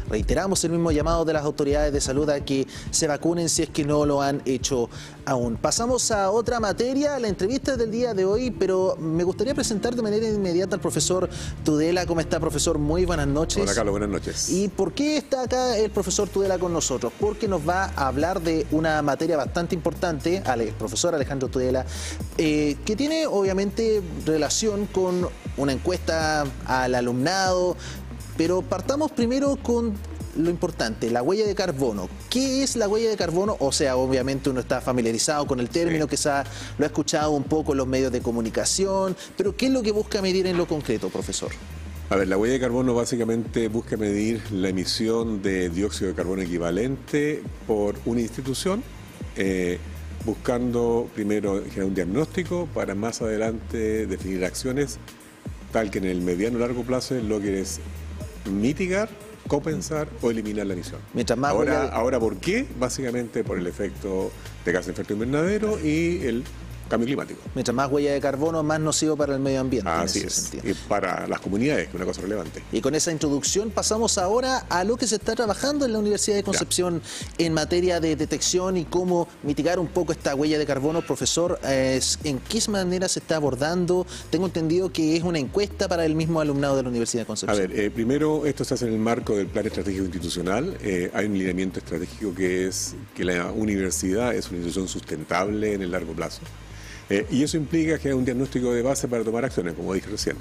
reiteramos el mismo llamado de las autoridades de salud a que se vacunen si es que no lo han hecho aún. Pasamos a otra materia, la entrevista del día de hoy, pero me gustaría presentar de manera inmediata al profesor Tudela. ¿Cómo está, profesor? Muy buenas noches. Hola, Carlos, buenas noches. ¿Y por qué está acá el profesor Tudela con nosotros? Porque nos va a hablar de una materia bastante importante, el profesor Alejandro Tudela, que tiene obviamente relación con una encuesta al alumnado, pero partamos primero con lo importante, la huella de carbono. ¿Qué es la huella de carbono? O sea, obviamente uno está familiarizado con el término, sí. Quizás lo ha escuchado un poco en los medios de comunicación, pero ¿qué es lo que busca medir en lo concreto, profesor? A ver, la huella de carbono básicamente busca medir la emisión de dióxido de carbono equivalente por una institución, buscando primero generar un diagnóstico para más adelante definir acciones tal que en el mediano o largo plazo lo que es mitigar, compensar o eliminar la emisión. Mientras más ahora, ¿por qué? Básicamente por el efecto de gases de efecto invernadero y el cambio climático. Mientras más huella de carbono, más nocivo para el medio ambiente. Así es, y para las comunidades, que es una cosa relevante. Y con esa introducción pasamos ahora a lo que se está trabajando en la Universidad de Concepción en materia de detección y cómo mitigar un poco esta huella de carbono. Profesor, ¿en qué manera se está abordando? Tengo entendido que es una encuesta para el mismo alumnado de la Universidad de Concepción. A ver, primero esto se hace en el marco del Plan Estratégico Institucional. Hay un lineamiento estratégico que es que la universidad es una institución sustentable en el largo plazo. Y eso implica que hay un diagnóstico de base para tomar acciones, como dije recién.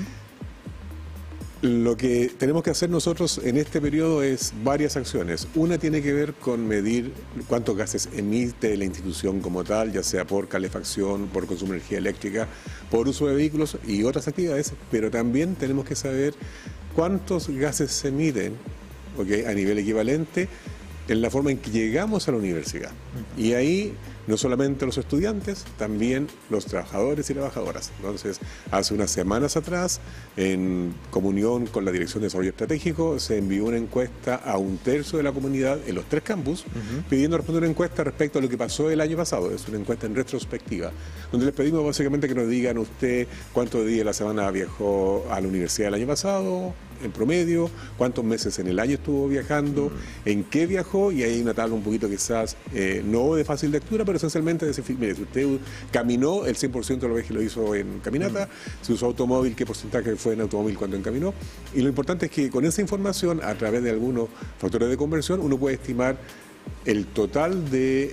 Lo que tenemos que hacer nosotros en este periodo es varias acciones. Una tiene que ver con medir cuántos gases emite la institución como tal, ya sea por calefacción, por consumo de energía eléctrica, por uso de vehículos y otras actividades, pero también tenemos que saber cuántos gases se emiten, a nivel equivalente en la forma en que llegamos a la universidad. Y ahí no solamente los estudiantes, también los trabajadores y trabajadoras. Entonces, hace unas semanas atrás, en comunión con la Dirección de Desarrollo Estratégico, se envió una encuesta a 1/3 de la comunidad en los 3 campus, pidiendo responder una encuesta respecto a lo que pasó el año pasado. Es una encuesta en retrospectiva, donde les pedimos básicamente que nos digan usted cuántos días de la semana viajó a la universidad el año pasado, en promedio, cuántos meses en el año estuvo viajando, en qué viajó, y hay una tabla un poquito quizás no de fácil lectura, pero esencialmente decir, mire, si usted caminó, el 100% de los viajes lo hizo en caminata, si usó automóvil, qué porcentaje fue en automóvil cuando encaminó, y lo importante es que con esa información, a través de algunos factores de conversión, uno puede estimar el total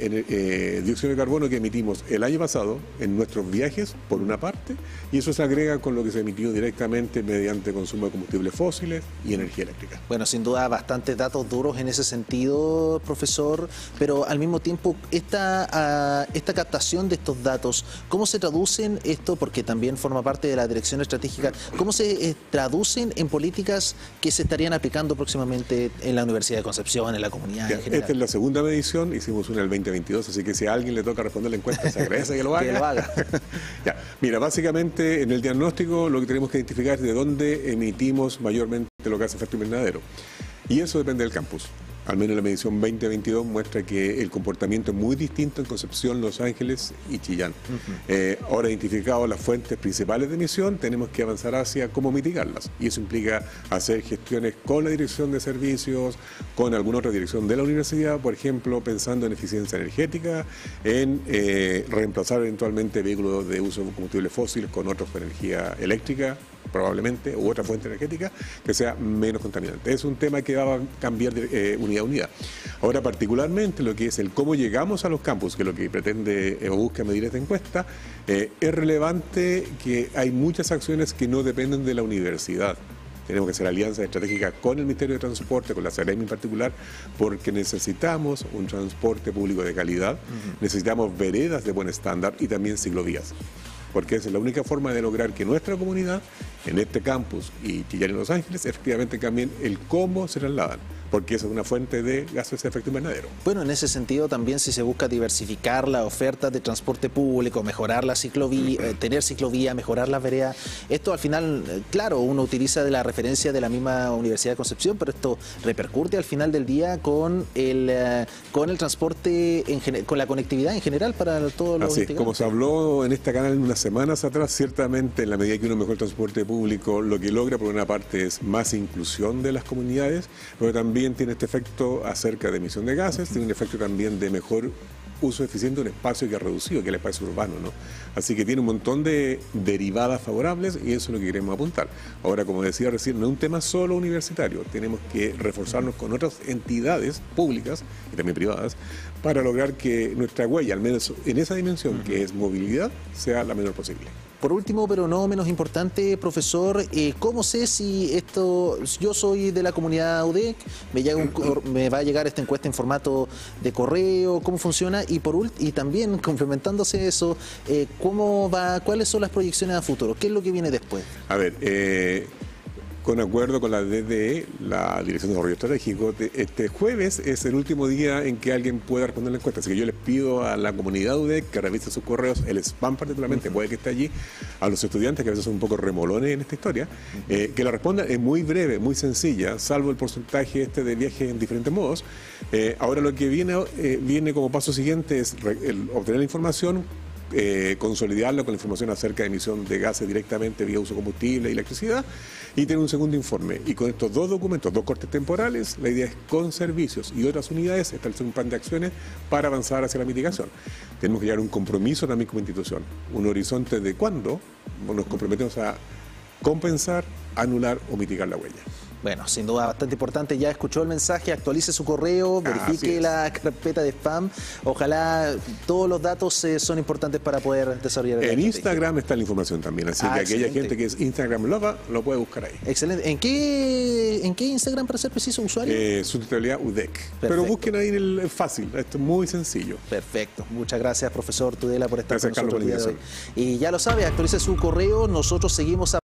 de dióxido de carbono que emitimos el año pasado en nuestros viajes, por una parte, y eso se agrega con lo que se emitió directamente mediante consumo de combustibles fósiles y energía eléctrica. Bueno, sin duda bastantes datos duros en ese sentido, profesor, pero al mismo tiempo esta captación de estos datos, ¿cómo se traducen esto? Porque también forma parte de la dirección estratégica, ¿cómo se traducen en políticas que se estarían aplicando próximamente en la Universidad de Concepción, en la comunidad en general? Esta es la segunda medición, hicimos una el 2022, así que si a alguien le toca responder la encuesta, se agradece que lo haga. Que lo haga. Ya. Mira, básicamente en el diagnóstico lo que tenemos que identificar es de dónde emitimos mayormente los gases de efecto invernadero. Y eso depende del campus. Al menos la medición 2022 muestra que el comportamiento es muy distinto en Concepción, Los Ángeles y Chillán. Ahora identificados las fuentes principales de emisión, tenemos que avanzar hacia cómo mitigarlas. Y eso implica hacer gestiones con la dirección de servicios, con alguna otra dirección de la universidad, por ejemplo, pensando en eficiencia energética, en reemplazar eventualmente vehículos de uso de combustibles fósiles con otros con energía eléctrica, probablemente, u otra fuente energética que sea menos contaminante. Es un tema que va a cambiar de unidad a unidad. Ahora, particularmente lo que es el cómo llegamos a los campus, que es lo que pretende o busca medir esta encuesta, es relevante que hay muchas acciones que no dependen de la universidad. Tenemos que hacer alianzas estratégicas con el Ministerio de Transporte, con la Seremi en particular, porque necesitamos un transporte público de calidad, necesitamos veredas de buen estándar y también ciclovías. Porque esa es la única forma de lograr que nuestra comunidad, en este campus y Chillán y Los Ángeles, efectivamente cambien el cómo se trasladan, porque esa es una fuente de gases de efecto invernadero. Bueno, en ese sentido también si se busca diversificar la oferta de transporte público, mejorar la ciclovía, tener ciclovía, mejorar las veredas, esto al final, claro, uno utiliza de la referencia de la misma Universidad de Concepción, pero esto repercute al final del día con el transporte, con la conectividad en general para todos los investigadores. Como se habló en este canal unas semanas atrás, ciertamente en la medida que uno mejora el transporte público, lo que logra por una parte es más inclusión de las comunidades, pero también bien tiene este efecto acerca de emisión de gases, tiene un efecto también de mejor uso eficiente de un espacio que es reducido, que es el espacio urbano, ¿no? Así que tiene un montón de derivadas favorables y eso es lo que queremos apuntar. Ahora, como decía recién, no es un tema solo universitario, tenemos que reforzarnos con otras entidades públicas y también privadas para lograr que nuestra huella, al menos en esa dimensión que es movilidad, sea la menor posible. Por último, pero no menos importante, profesor, ¿cómo sé si yo soy de la comunidad UDEC, me va a llegar esta encuesta en formato de correo, cómo funciona? Y también, complementándose eso, ¿cuáles son las proyecciones a futuro? ¿Qué es lo que viene después? A ver, con acuerdo con la DDE, la Dirección de Desarrollo Estratégico, este jueves es el último día en que alguien pueda responder la encuesta. Así que yo les pido a la comunidad UDEC que revise sus correos, el spam particularmente, puede que esté allí, a los estudiantes que a veces son un poco remolones en esta historia, que la respondan. Es muy breve, muy sencilla, salvo el porcentaje de viajes en diferentes modos. Ahora lo que viene como paso siguiente es obtener la información, consolidarlo con la información acerca de emisión de gases directamente vía uso de combustible y electricidad, y tener un segundo informe. Y con estos dos documentos, dos cortes temporales, la idea es con servicios y otras unidades establecer un plan de acciones para avanzar hacia la mitigación. Tenemos que llegar a un compromiso también como institución, un horizonte de cuándo nos comprometemos a compensar, anular o mitigar la huella. Bueno, sin duda bastante importante. Ya escuchó el mensaje, actualice su correo, verifique la carpeta de spam. Ojalá todos los datos son importantes para poder desarrollar. En Instagram está la información también, así que aquella gente que es Instagram Lova lo puede buscar ahí. Excelente. ¿En qué Instagram, para ser preciso, usuario? Sustentabilidad UDEC. Perfecto. Pero busquen ahí es fácil, esto es muy sencillo. Perfecto. Muchas gracias, profesor Tudela, por estar Gracias, con nosotros Carlos, el día de hoy. Y ya lo sabe, actualice su correo. Nosotros seguimos